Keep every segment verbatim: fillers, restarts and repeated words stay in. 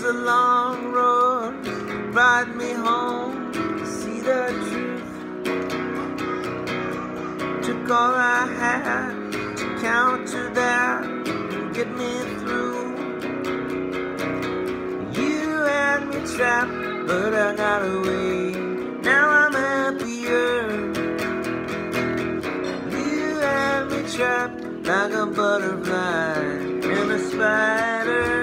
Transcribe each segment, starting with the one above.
the long road brought me home to see the truth. Took all I had to counter that and get me through. You had me trapped, but I got away. Now I'm happier. You had me trapped like a butterfly and a spider.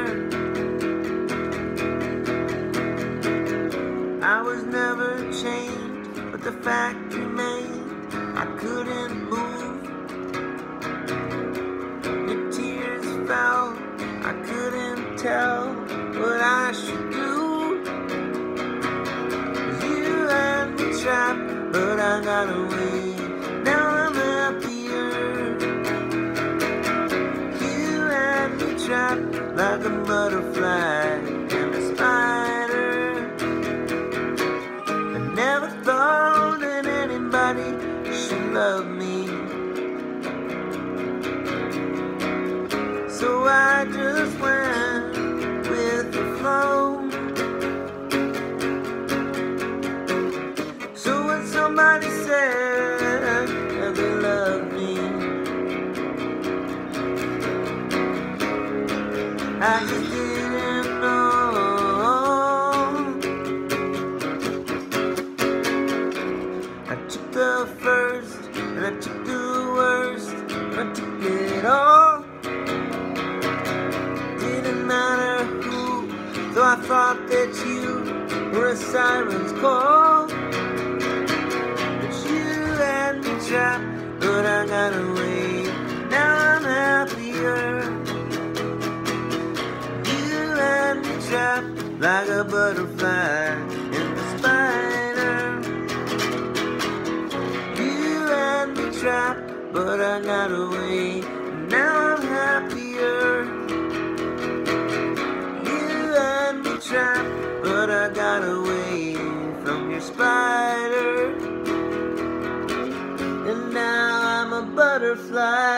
I was never chained, but the fact remained I couldn't move. Your tears fell, I couldn't tell what I should do. You had me trapped, but I got away. Now I'm happier. You had me trapped like a butterfly and a spider. I never thought that anybody should love me, so I just went with the flow. So when somebody said that they love me, I just didn't know. I took the first and I took the worst, and I took it all. Didn't matter who, though I thought that you were a siren's call. But you had me trapped, but I got away. Now I'm happier. You had me trapped like a butterfly and a spider. You had me trapped, but I got away. Now I'm happier. You had me trapped, but I got away from your spider. And now I'm a butterfly